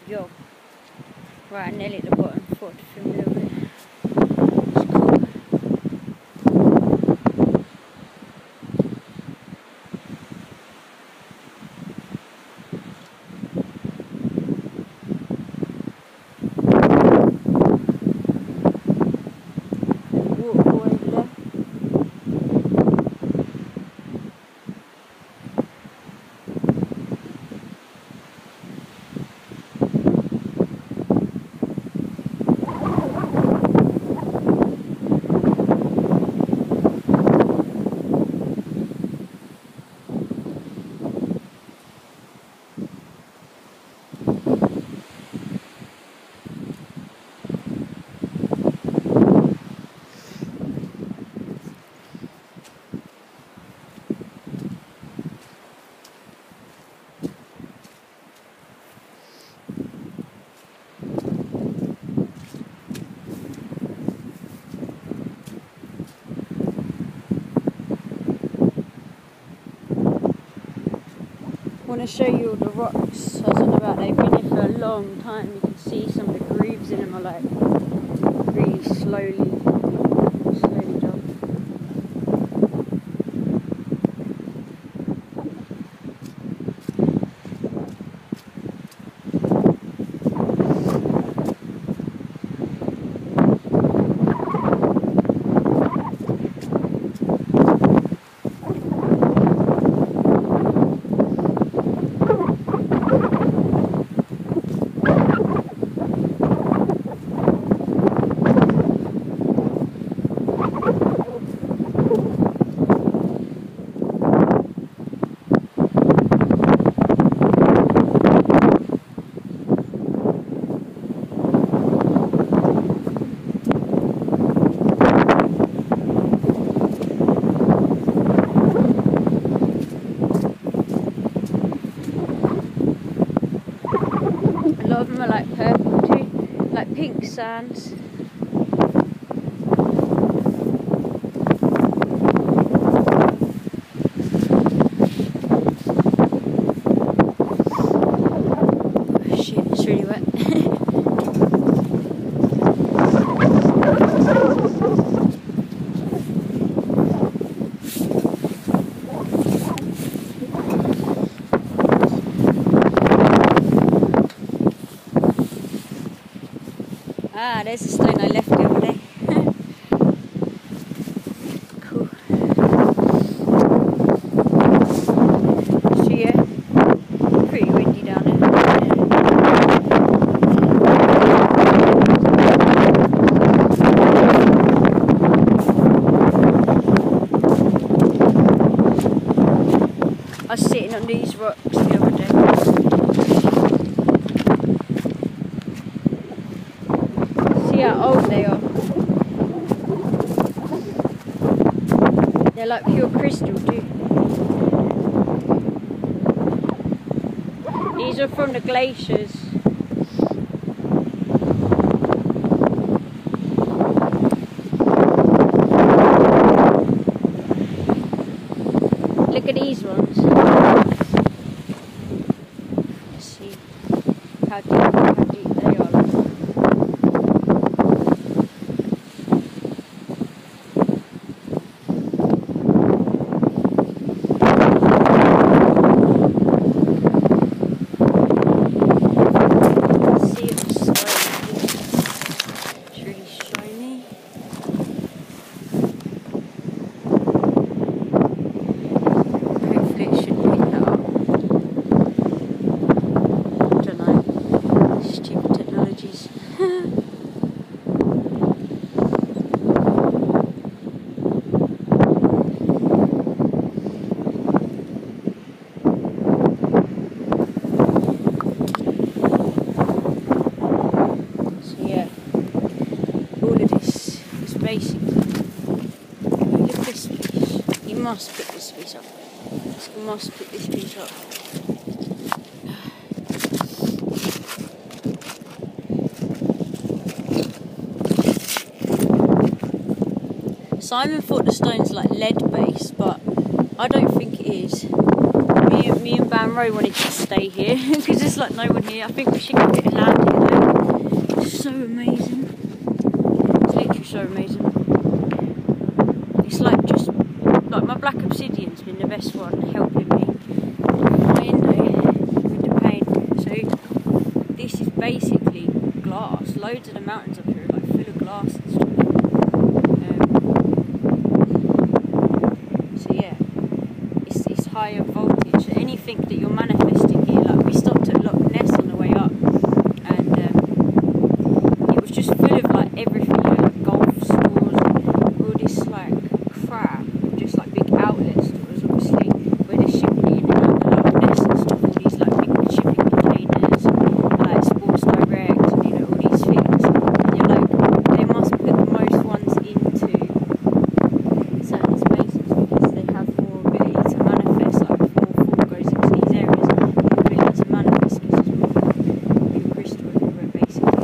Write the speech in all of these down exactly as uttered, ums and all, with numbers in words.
Yo. Right, nearly at the bottom. Thought to film a little bit. I want to show you all the rocks I was on about. They've been here for a long time. You can see some of the grooves in them are like really slowly, slowly done. A lot of them are like purple too, like pink sands. Oh shit, it's really wet. Ah, there's the stone I left the other day. Cool. So yeah, pretty windy down there. I was sitting on these rocks the other day. See how old they are. They're like pure crystal too. These are from the glaciers. Look at these ones. Let's see how deep, how deep they are. Basically, look at this piece. You must pick this piece up. You must pick this piece up. Simon thought the stone's like lead based, but I don't think it is. Me, me and Bam Banro wanted to stay here because there's like no one here. I think we should get a bit of land here though. It's so amazing. It's literally so amazing. It's like just like my black obsidian's been the best one helping me with the paint. So this is basically glass. Loads of the mountains up here are like full of glass and stuff. Um, so yeah, it's, it's higher voltage. So anything that you're manifesting here, like we stopped at Loch Ness on the way up, and um, it was just full of like everything, you know, like golf stores, all this like crap, just like big outlet stores, obviously, where they're shipping it in and out the Loch Ness and stuff, and these like big shipping containers, like Sports Direct, and you know, all these things. And you're like, they must put the most ones into certain spaces because they have more ability to manifest, like more thought goes into these areas, more ability to manifest because there's more pure crystal everywhere, basically.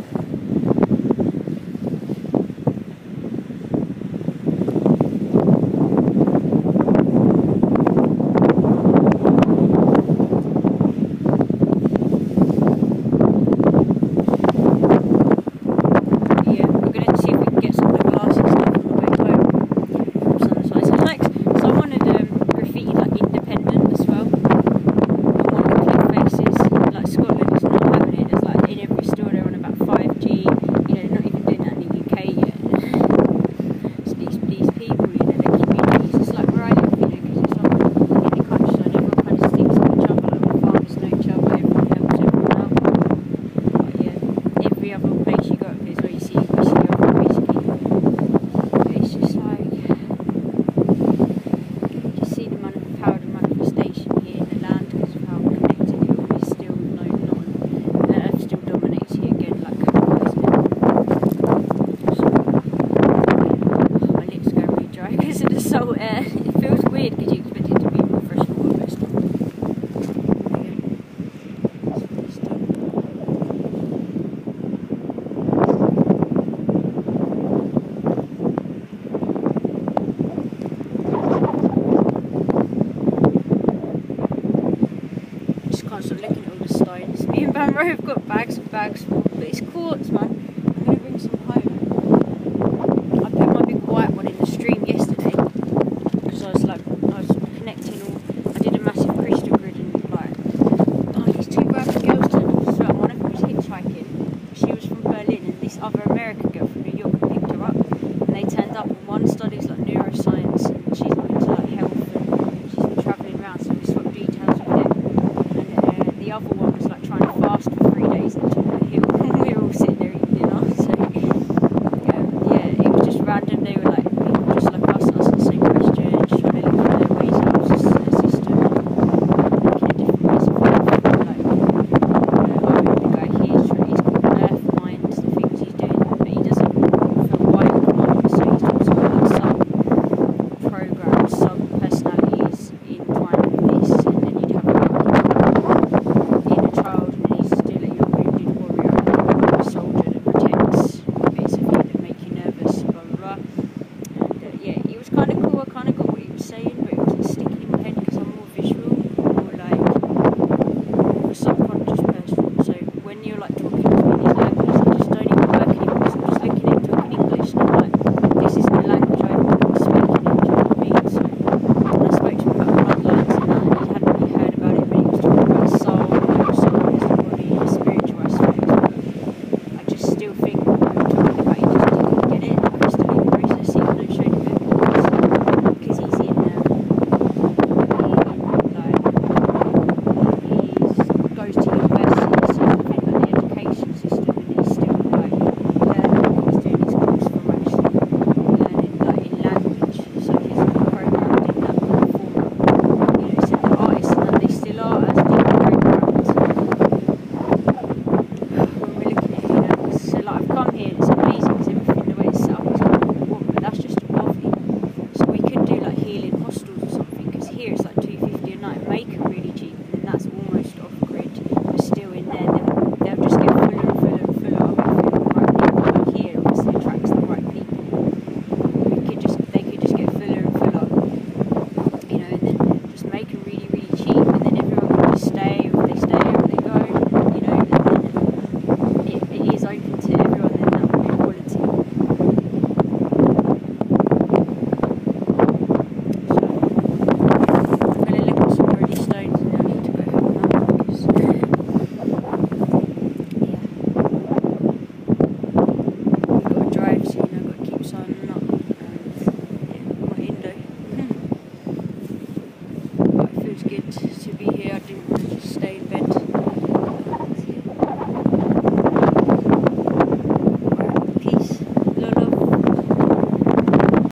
Salt air. It feels weird because you expect it to be more fresh water, but it's not. Just can't stop looking at all the stones. Me and Banro have got bags and bags full, but it's quartz, man.